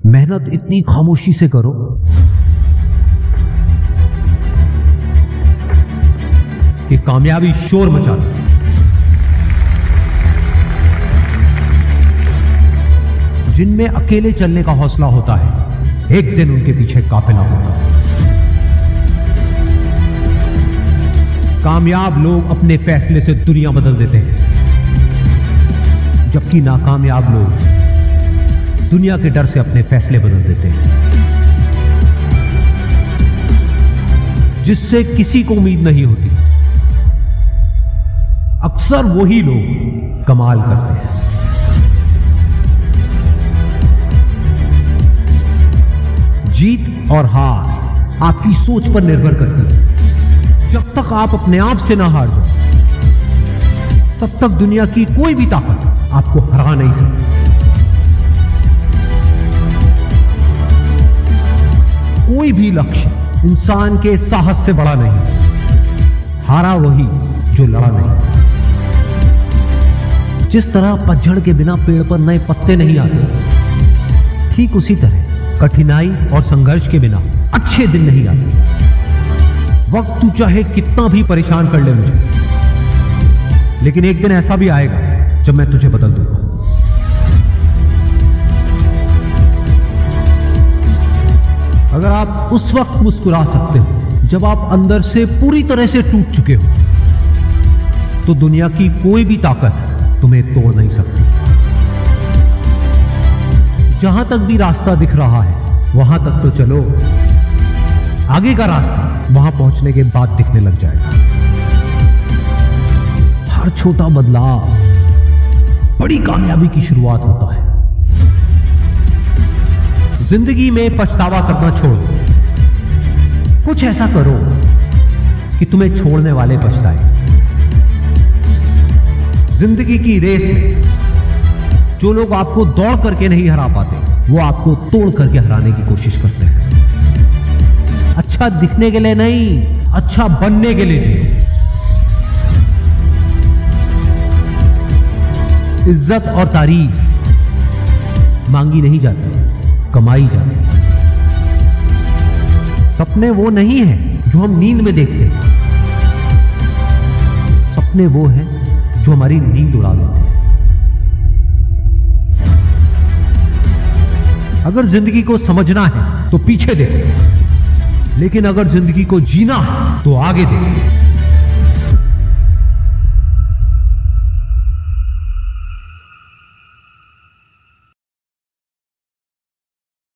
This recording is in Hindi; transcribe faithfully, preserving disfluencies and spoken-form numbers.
मेहनत इतनी खामोशी से करो कि कामयाबी शोर मचा दे। जिनमें अकेले चलने का हौसला होता है, एक दिन उनके पीछे काफिला होता है। कामयाब लोग अपने फैसले से दुनिया बदल देते हैं, जबकि नाकामयाब लोग दुनिया के डर से अपने फैसले बदल देते हैं। जिससे किसी को उम्मीद नहीं होती, अक्सर वही लोग कमाल करते हैं। जीत और हार आपकी सोच पर निर्भर करती है। जब तक आप अपने आप से ना हार जाओ, तब तक दुनिया की कोई भी ताकत आपको हरा नहीं सकती। कोई भी लक्ष्य इंसान के साहस से बड़ा नहीं। हारा वही जो लड़ा नहीं। जिस तरह पतझड़ के बिना पेड़ पर नए पत्ते नहीं आते, ठीक उसी तरह कठिनाई और संघर्ष के बिना अच्छे दिन नहीं आते। वक्त तू चाहे कितना भी परेशान कर ले मुझे, लेकिन एक दिन ऐसा भी आएगा जब मैं तुझे बदल दूंगा। अगर आप उस वक्त मुस्कुरा सकते हो जब आप अंदर से पूरी तरह से टूट चुके हो, तो दुनिया की कोई भी ताकत तुम्हें तोड़ नहीं सकती। जहां तक भी रास्ता दिख रहा है, वहां तक तो चलो। आगे का रास्ता वहां पहुंचने के बाद दिखने लग जाएगा। हर छोटा बदलाव बड़ी कामयाबी की शुरुआत होता है। जिंदगी में पछतावा करना छोड़ दो। कुछ ऐसा करो कि तुम्हें छोड़ने वाले पछताए। जिंदगी की रेस में जो लोग आपको दौड़ करके नहीं हरा पाते, वो आपको तोड़ करके हराने की कोशिश करते हैं। अच्छा दिखने के लिए नहीं, अच्छा बनने के लिए जियो। इज्जत और तारीफ मांगी नहीं जाती, कमाई जाती। सपने वो नहीं है जो हम नींद में देखते हैं। सपने वो हैं जो हमारी नींद उड़ा देते हैं। अगर जिंदगी को समझना है तो पीछे देखो, लेकिन अगर जिंदगी को जीना है तो आगे देखो।